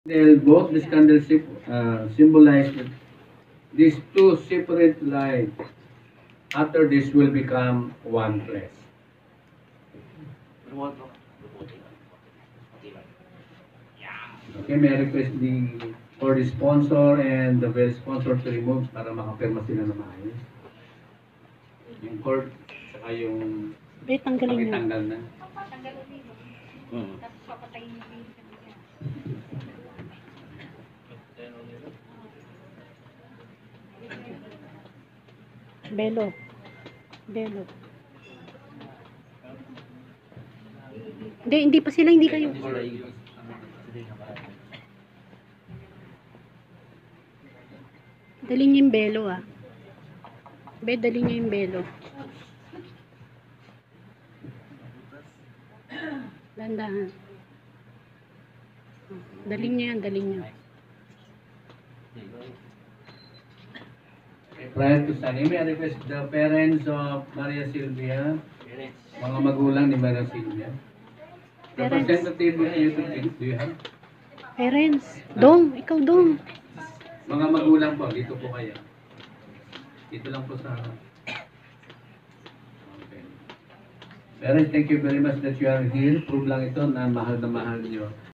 Both these candles symbolize that these two separate lines. After this will become one flesh. Okay, may I request for the sponsor and the bell sponsor to remove para makapirma sila na maayos. Yung cord, saka yung Tanggalin nyo. pakitanggal na. Tanggalin dito. Tapos papatayin yung dito. Belo. Belo. Hindi pa sila, hindi kayo. Dali niyo yung belo ah. Dali niyo yung belo. Dandahan. Dali niyo yan, dali niyo. Prior to signing, may I request the parents of Maria Silvia, mga magulang ni Maria Silvia. Parents. Representative do you have? Parents. Dong, ikaw dong. Mga magulang po, dito po kayo. Dito lang po sa... Okay. Parents, thank you very much that you are here. Prove lang ito na mahal nyo